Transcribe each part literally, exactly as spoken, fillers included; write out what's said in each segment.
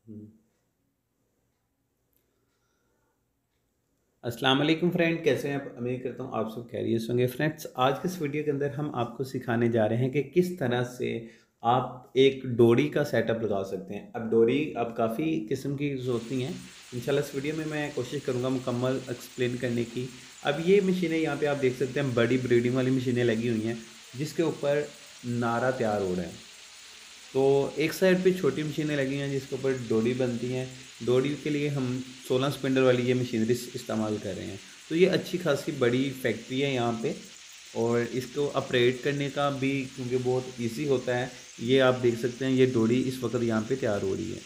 हम्म। अस्सलाम वालेकुम फ्रेंड, कैसे हैं आप? उम्मीद करता हूँ आप सब खैरियत से होंगे। फ्रेंड्स, आज के इस वीडियो के अंदर हम आपको सिखाने जा रहे हैं कि किस तरह से आप एक डोरी का सेटअप लगा सकते हैं। अब डोरी अब काफ़ी किस्म की होती हैं। इंशाल्लाह इस वीडियो में मैं कोशिश करूँगा मुकम्मल एक्सप्लेन करने की। अब ये मशीनें यहाँ पे आप देख सकते हैं, बड़ी ब्रीडिंग वाली मशीनें लगी हुई हैं जिसके ऊपर नारा तैयार हो रहा है। तो एक साइड पे छोटी मशीनें लगी हैं जिसके ऊपर डोरी बनती हैं। डोरी के लिए हम सोलह स्पिंडल वाली ये मशीनरी इस्तेमाल कर रहे हैं। तो ये अच्छी खासी बड़ी फैक्ट्री है यहाँ पे, और इसको ऑपरेट करने का भी क्योंकि बहुत इजी होता है। ये आप देख सकते हैं, ये डोरी इस वक्त यहाँ पे तैयार हो रही है।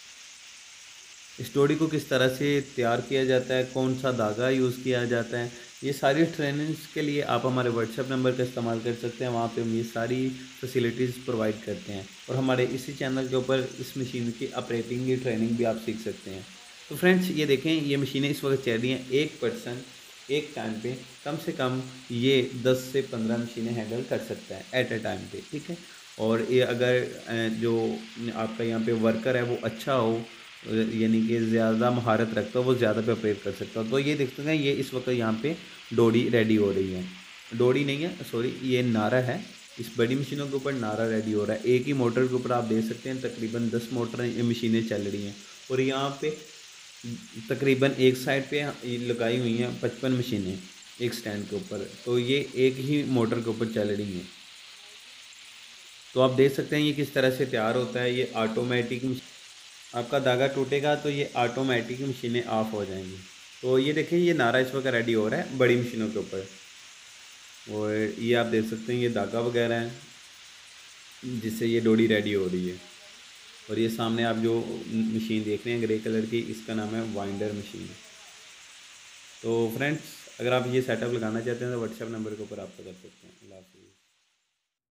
स्टोरी को किस तरह से तैयार किया जाता है, कौन सा धागा यूज़ किया जाता है, ये सारी ट्रेनिंग्स के लिए आप हमारे व्हाट्सएप नंबर का इस्तेमाल कर सकते हैं। वहाँ पे हम ये सारी फैसिलिटीज़ प्रोवाइड करते हैं, और हमारे इसी चैनल के ऊपर इस मशीन की ऑपरेटिंग की ट्रेनिंग भी आप सीख सकते हैं। तो फ्रेंड्स, ये देखें, ये मशीनें इस वक्त चल रही हैं। एक पर्सन एक टाइम पे कम से कम ये दस से पंद्रह मशीनें हैंडल कर सकता है एट ए टाइम पे, ठीक है। और ये अगर अ, जो आपका यहाँ पे वर्कर है वो अच्छा हो, यानी कि ज़्यादा महारत रखता हो, वो ज़्यादा पे ऑपरेट कर सकता हो। तो ये देखते हैं, ये इस वक्त यहाँ पे डोरी रेडी हो रही है। डोरी नहीं है, सॉरी, ये नारा है। इस बड़ी मशीनों के ऊपर नारा रेडी हो रहा है। एक ही मोटर के ऊपर आप देख सकते हैं तकरीबन दस मोटर ये मशीनें चल रही हैं। और यहाँ पे तकरीबन एक साइड पे ये लगाई हुई हैं पचपन मशीनें एक स्टैंड के ऊपर। तो ये एक ही मोटर के ऊपर चल रही हैं। तो आप देख सकते हैं ये किस तरह से तैयार होता है। ये ऑटोमेटिक, आपका धागा टूटेगा तो ये ऑटोमेटिक मशीनें ऑफ हो जाएंगी। तो ये देखिए, ये नारा इस वक्त रेडी हो रहा है बड़ी मशीनों के ऊपर। और ये आप देख सकते हैं, ये धागा वगैरह है जिससे ये डोरी रेडी हो रही है। और ये सामने आप जो मशीन देख रहे हैं ग्रे कलर की, इसका नाम है वाइंडर मशीन। तो फ्रेंड्स, अगर आप ये सेटअप लगाना चाहते हैं तो व्हाट्सएप नंबर के ऊपर आप कर सकते हैं।